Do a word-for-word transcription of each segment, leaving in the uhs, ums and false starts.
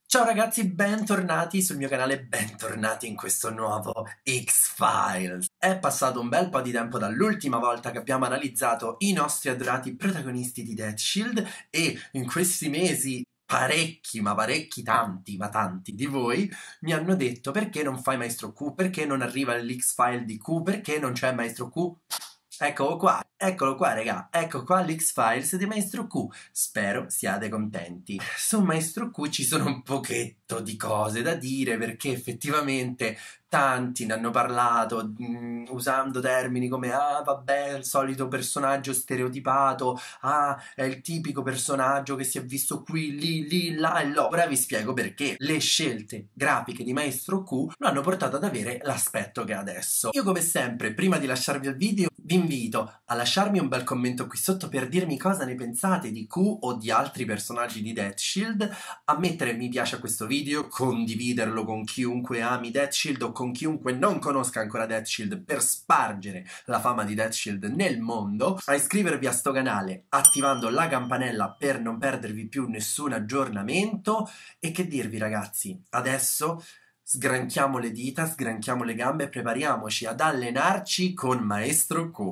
Ciao ragazzi, bentornati sul mio canale, bentornati in questo nuovo X-Files. È passato un bel po' di tempo dall'ultima volta che abbiamo analizzato i nostri adorati protagonisti di Death Shield e in questi mesi parecchi, ma parecchi, tanti, ma tanti di voi mi hanno detto: perché non fai Maestro Q? Perché non arriva l'X-File di Q? Perché non c'è Maestro Q? Eccolo qua, eccolo qua raga, ecco qua l'X-Files di Maestro Q, spero siate contenti. Su Maestro Q ci sono un pochetto di cose da dire perché effettivamente tanti ne hanno parlato mh, usando termini come ah vabbè il solito personaggio stereotipato, ah è il tipico personaggio che si è visto qui, lì, lì, là e là. Ora vi spiego perché le scelte grafiche di Maestro Q lo hanno portato ad avere l'aspetto che ha adesso. Io come sempre, prima di lasciarvi il video, vi invito a lasciarmi un bel commento qui sotto per dirmi cosa ne pensate di Q o di altri personaggi di Death Shield, a mettere mi piace a questo video, condividerlo con chiunque ami Death Shield o con chiunque non conosca ancora Death Shield per spargere la fama di Death Shield nel mondo, a iscrivervi a sto canale attivando la campanella per non perdervi più nessun aggiornamento. E che dirvi ragazzi, adesso sgranchiamo le dita, sgranchiamo le gambe e prepariamoci ad allenarci con Maestro Q.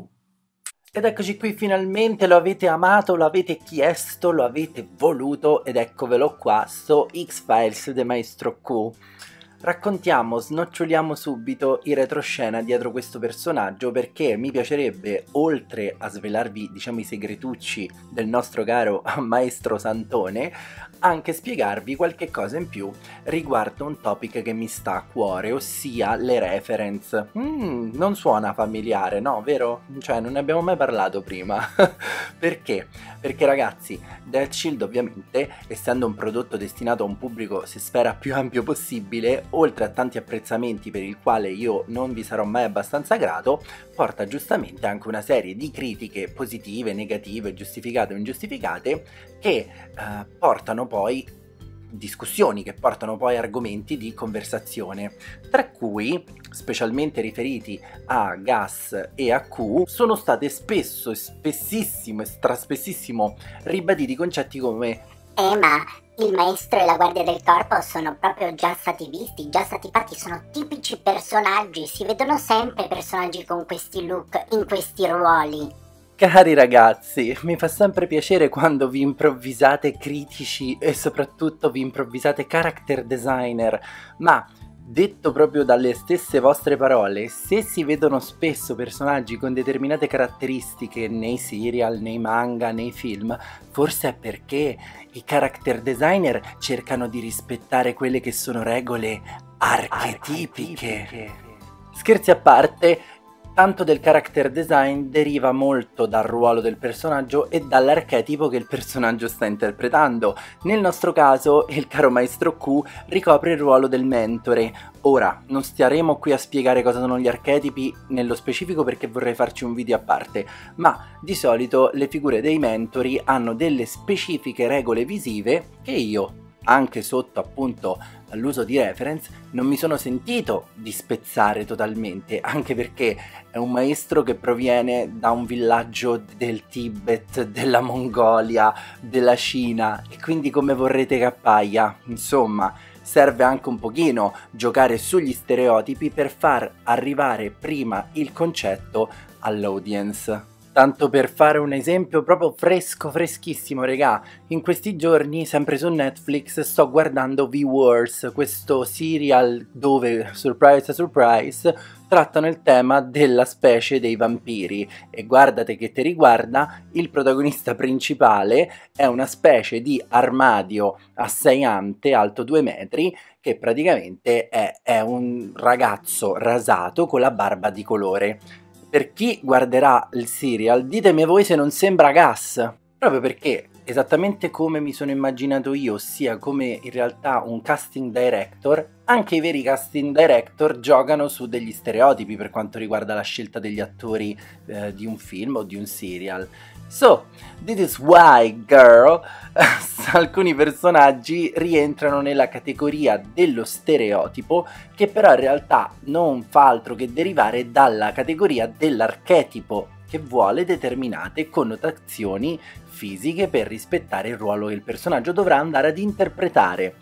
Ed eccoci qui, finalmente lo avete amato, lo avete chiesto, lo avete voluto ed eccovelo qua, sto X-Files di Maestro Q. Raccontiamo, snoccioliamo subito in retroscena dietro questo personaggio perché mi piacerebbe, oltre a svelarvi diciamo i segretucci del nostro caro Maestro Santone, anche spiegarvi qualche cosa in più riguardo un topic che mi sta a cuore, ossia le reference. Mm, non suona familiare, no? Vero? Cioè non ne abbiamo mai parlato prima. Perché? Perché ragazzi, Death Shield ovviamente, essendo un prodotto destinato a un pubblico si spera più ampio possibile, oltre a tanti apprezzamenti per il quale io non vi sarò mai abbastanza grato, porta giustamente anche una serie di critiche positive, negative, giustificate o ingiustificate che eh, portano poi discussioni, che portano poi argomenti di conversazione, tra cui, specialmente riferiti a Gas e a Q, sono state spesso, spessissimo e straspessissimo ribaditi concetti come Eh ma il maestro e la guardia del corpo sono proprio già stati visti, già stati fatti, sono tipici personaggi, si vedono sempre personaggi con questi look, in questi ruoli. Cari ragazzi, mi fa sempre piacere quando vi improvvisate critici e soprattutto vi improvvisate character designer, ma detto proprio dalle stesse vostre parole, se si vedono spesso personaggi con determinate caratteristiche nei serial, nei manga, nei film, forse è perché i character designer cercano di rispettare quelle che sono regole archetipiche. archetipiche. Scherzi a parte, tanto del character design deriva molto dal ruolo del personaggio e dall'archetipo che il personaggio sta interpretando. Nel nostro caso, il caro Maestro Q ricopre il ruolo del mentore. Ora, non staremo qui a spiegare cosa sono gli archetipi nello specifico perché vorrei farci un video a parte, ma di solito le figure dei mentori hanno delle specifiche regole visive che io, anche sotto appunto all'uso di reference, non mi sono sentito di spezzare totalmente, anche perché è un maestro che proviene da un villaggio del Tibet, della Mongolia, della Cina, e quindi come vorrete che appaia? Insomma, serve anche un pochino giocare sugli stereotipi per far arrivare prima il concetto all'audience. Tanto per fare un esempio proprio fresco, freschissimo, regà, in questi giorni, sempre su Netflix, sto guardando V-Wars, questo serial dove, surprise surprise, trattano il tema della specie dei vampiri. E guardate che ti riguarda, il protagonista principale è una specie di armadio assaiante, alto due metri, che praticamente è, è un ragazzo rasato con la barba di colore. Per chi guarderà il serial, ditemi voi se non sembra Gas, proprio perché, esattamente come mi sono immaginato io, ossia come in realtà un casting director, anche i veri casting director giocano su degli stereotipi per quanto riguarda la scelta degli attori eh, di un film o di un serial. So, this is why, girl, alcuni personaggi rientrano nella categoria dello stereotipo, che però in realtà non fa altro che derivare dalla categoria dell'archetipo, che vuole determinate connotazioni fisiche per rispettare il ruolo che il personaggio dovrà andare ad interpretare.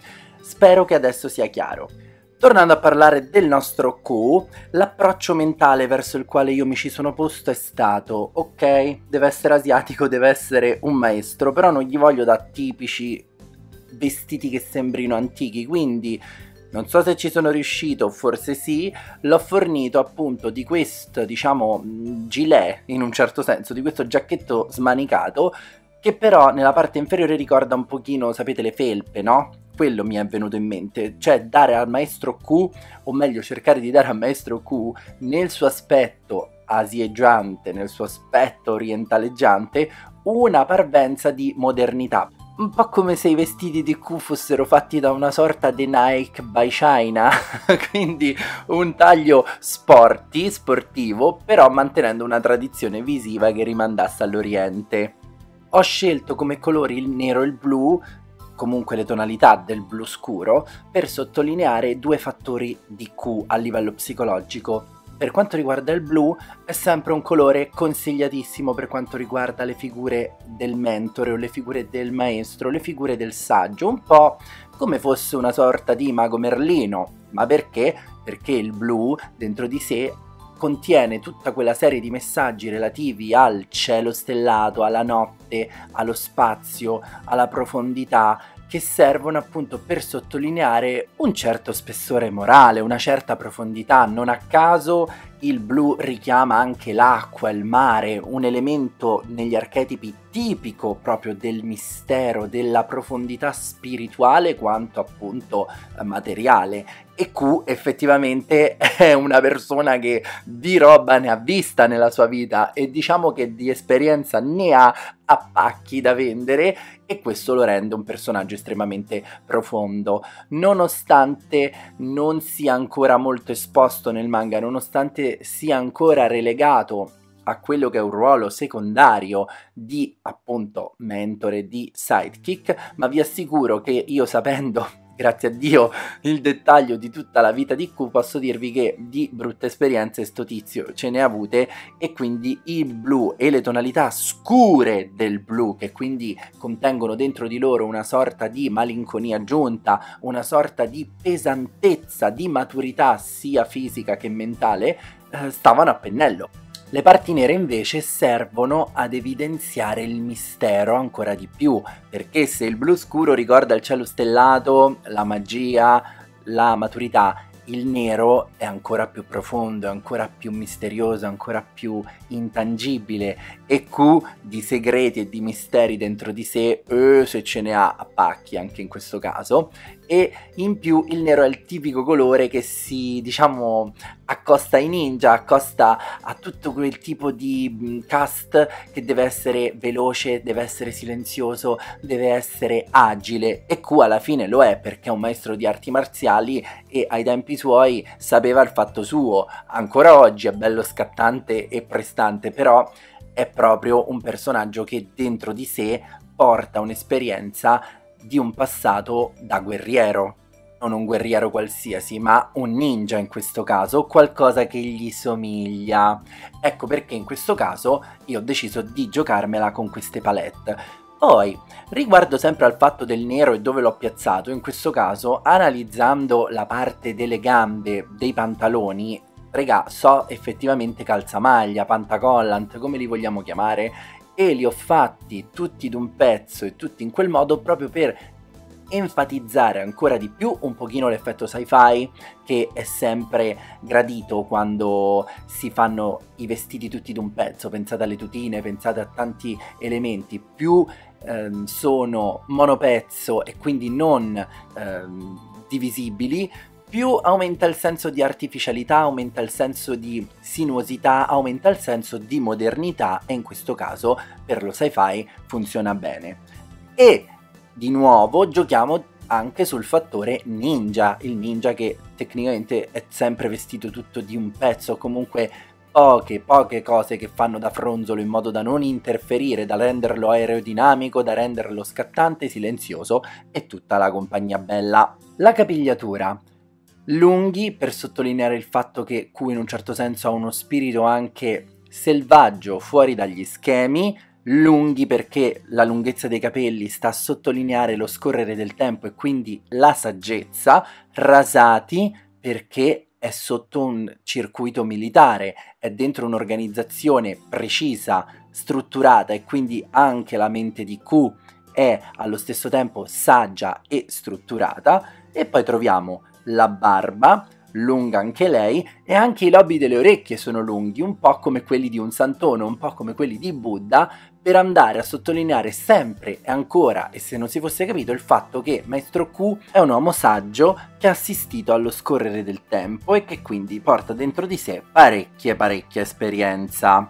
Spero che adesso sia chiaro. Tornando a parlare del nostro Q, l'approccio mentale verso il quale io mi ci sono posto è stato: ok, deve essere asiatico, deve essere un maestro, però non gli voglio da tipici vestiti che sembrino antichi, quindi non so se ci sono riuscito, forse sì, l'ho fornito appunto di questo, diciamo, gilet, in un certo senso, di questo giacchetto smanicato, che però nella parte inferiore ricorda un pochino, sapete, le felpe, no? Quello mi è venuto in mente, cioè dare al maestro Q, o meglio cercare di dare al maestro Q, nel suo aspetto asieggiante, nel suo aspetto orientaleggiante, una parvenza di modernità. Un po' come se i vestiti di Q fossero fatti da una sorta di Nike by China, quindi un taglio sporty, sportivo, però mantenendo una tradizione visiva che rimandasse all'Oriente. Ho scelto come colori il nero e il blu, comunque le tonalità del blu scuro, per sottolineare due fattori di Q a livello psicologico. Per quanto riguarda il blu, è sempre un colore consigliatissimo per quanto riguarda le figure del mentore o le figure del maestro, le figure del saggio, un po' come fosse una sorta di mago Merlino. Ma perché? Perché il blu dentro di sé contiene tutta quella serie di messaggi relativi al cielo stellato, alla notte, allo spazio, alla profondità, che servono appunto per sottolineare un certo spessore morale, una certa profondità. Non a caso il blu richiama anche l'acqua, il mare, un elemento negli archetipi tipico proprio del mistero, della profondità spirituale quanto appunto materiale. E Q effettivamente è una persona che di roba ne ha vista nella sua vita e diciamo che di esperienza ne ha a pacchi da vendere, e questo lo rende un personaggio estremamente profondo. Nonostante non sia ancora molto esposto nel manga, nonostante sia ancora relegato a quello che è un ruolo secondario di appunto mentore, di sidekick, ma vi assicuro che io, sapendo grazie a Dio il dettaglio di tutta la vita di Q, posso dirvi che di brutte esperienze sto tizio ce ne ha avute, e quindi il blu e le tonalità scure del blu, che quindi contengono dentro di loro una sorta di malinconia giunta, una sorta di pesantezza, di maturità sia fisica che mentale, eh, stavano a pennello. Le parti nere invece servono ad evidenziare il mistero ancora di più, perché se il blu scuro ricorda il cielo stellato, la magia, la maturità, il nero è ancora più profondo, è ancora più misterioso, è ancora più intangibile, e Q di segreti e di misteri dentro di sé, eh, se ce ne ha a pacchi anche in questo caso. E in più il nero è il tipico colore che si, diciamo, accosta ai ninja, accosta a tutto quel tipo di cast che deve essere veloce, deve essere silenzioso, deve essere agile, e Q alla fine lo è, perché è un maestro di arti marziali e ai tempi suoi sapeva il fatto suo. Ancora oggi è bello scattante e prestante, però è proprio un personaggio che dentro di sé porta un'esperienza di un passato da guerriero, non un guerriero qualsiasi, ma un ninja in questo caso, qualcosa che gli somiglia. Ecco perché in questo caso io ho deciso di giocarmela con queste palette. Poi, riguardo sempre al fatto del nero e dove l'ho piazzato, in questo caso, analizzando la parte delle gambe dei pantaloni, regà, so effettivamente calzamaglia, pantacollant, come li vogliamo chiamare, e li ho fatti tutti d'un pezzo e tutti in quel modo proprio per enfatizzare ancora di più un pochino l'effetto sci-fi, che è sempre gradito quando si fanno i vestiti tutti d'un pezzo. Pensate alle tutine, pensate a tanti elementi. Più ehm, sono monopezzo e quindi non ehm, divisibili, più aumenta il senso di artificialità, aumenta il senso di sinuosità, aumenta il senso di modernità, e in questo caso per lo sci-fi funziona bene. E di nuovo giochiamo anche sul fattore ninja, il ninja che tecnicamente è sempre vestito tutto di un pezzo, comunque poche poche cose che fanno da fronzolo in modo da non interferire, da renderlo aerodinamico, da renderlo scattante, silenzioso, e tutta la compagnia bella. La capigliatura. Lunghi per sottolineare il fatto che Q in un certo senso ha uno spirito anche selvaggio, fuori dagli schemi, lunghi perché la lunghezza dei capelli sta a sottolineare lo scorrere del tempo e quindi la saggezza, rasati perché è sotto un circuito militare, è dentro un'organizzazione precisa, strutturata e quindi anche la mente di Q è allo stesso tempo saggia e strutturata. E poi troviamo la barba, lunga anche lei, e anche i lobi delle orecchie sono lunghi, un po' come quelli di un santone, un po' come quelli di Buddha, per andare a sottolineare sempre e ancora, e se non si fosse capito, il fatto che Maestro Q è un uomo saggio che ha assistito allo scorrere del tempo e che quindi porta dentro di sé parecchie parecchia esperienza.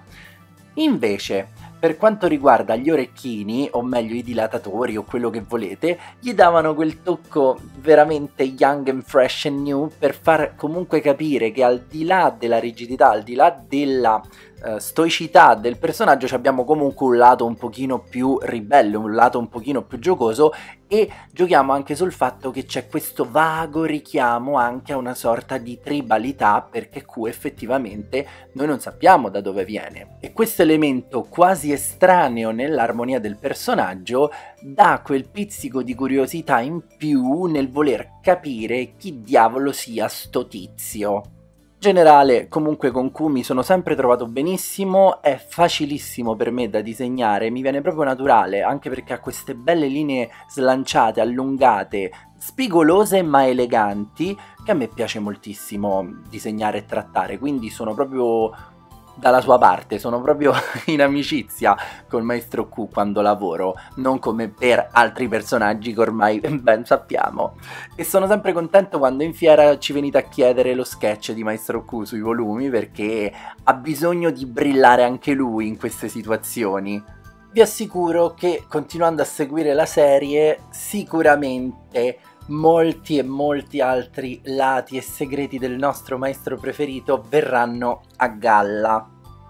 Invece, per quanto riguarda gli orecchini, o meglio i dilatatori o quello che volete, gli davano quel tocco veramente young and fresh and new per far comunque capire che al di là della rigidità, al di là della uh, stoicità del personaggio, abbiamo comunque un lato un pochino più ribelle, un lato un pochino più giocoso, e giochiamo anche sul fatto che c'è questo vago richiamo anche a una sorta di tribalità, perché Q effettivamente noi non sappiamo da dove viene, e questo elemento quasi estraneo nell'armonia del personaggio dà quel pizzico di curiosità in più nel voler capire chi diavolo sia sto tizio. In generale, comunque con Q mi sono sempre trovato benissimo, è facilissimo per me da disegnare, mi viene proprio naturale, anche perché ha queste belle linee slanciate, allungate, spigolose ma eleganti, che a me piace moltissimo disegnare e trattare, quindi sono proprio dalla sua parte, sono proprio in amicizia col Maestro Q quando lavoro, non come per altri personaggi che ormai ben sappiamo. E sono sempre contento quando in fiera ci venite a chiedere lo sketch di Maestro Q sui volumi, perché ha bisogno di brillare anche lui in queste situazioni. Vi assicuro che continuando a seguire la serie sicuramente molti e molti altri lati e segreti del nostro maestro preferito verranno a galla.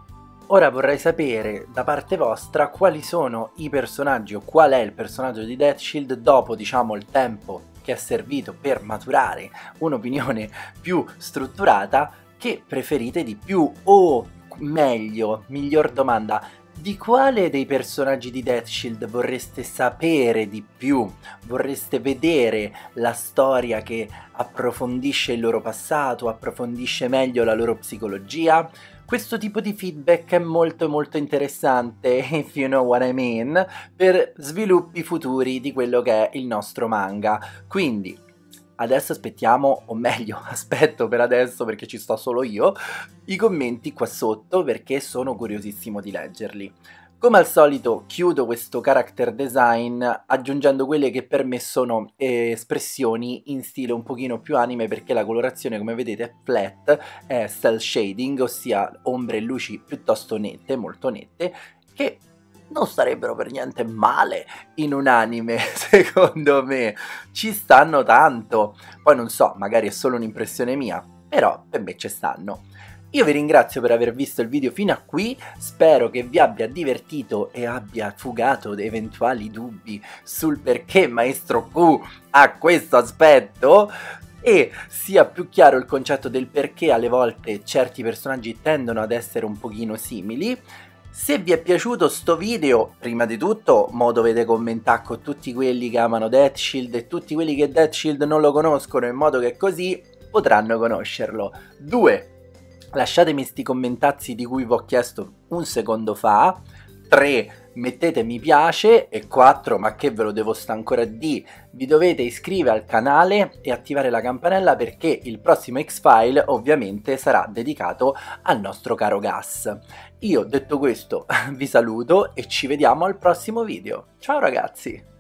Ora vorrei sapere da parte vostra quali sono i personaggi o qual è il personaggio di Death Shield dopo, diciamo, il tempo che è servito per maturare un'opinione più strutturata, che preferite di più, o meglio, miglior domanda, di quale dei personaggi di Death Shield vorreste sapere di più? Vorreste vedere la storia che approfondisce il loro passato, approfondisce meglio la loro psicologia? Questo tipo di feedback è molto molto interessante, if you know what I mean, per sviluppi futuri di quello che è il nostro manga. Quindi adesso aspettiamo, o meglio aspetto per adesso perché ci sto solo io, i commenti qua sotto, perché sono curiosissimo di leggerli. Come al solito chiudo questo character design aggiungendo quelle che per me sono eh, espressioni in stile un pochino più anime, perché la colorazione, come vedete, è flat, è cel shading, ossia ombre e luci piuttosto nette, molto nette, che non starebbero per niente male in un anime, secondo me, ci stanno tanto. Poi non so, magari è solo un'impressione mia, però per me ci stanno. Io vi ringrazio per aver visto il video fino a qui, spero che vi abbia divertito e abbia fugato eventuali dubbi sul perché Maestro Q ha questo aspetto, e sia più chiaro il concetto del perché alle volte certi personaggi tendono ad essere un pochino simili. Se vi è piaciuto sto video, prima di tutto mo dovete commentare con tutti quelli che amano Death Shield e tutti quelli che Death Shield non lo conoscono, in modo che così potranno conoscerlo. Due, lasciatemi sti commentazzi di cui vi ho chiesto un secondo fa. Tre, mettete mi piace. E quattro, ma che ve lo devo sta ancora di, vi dovete iscrivere al canale e attivare la campanella, perché il prossimo X-File ovviamente sarà dedicato al nostro caro Gas. Io detto questo vi saluto e ci vediamo al prossimo video. Ciao ragazzi!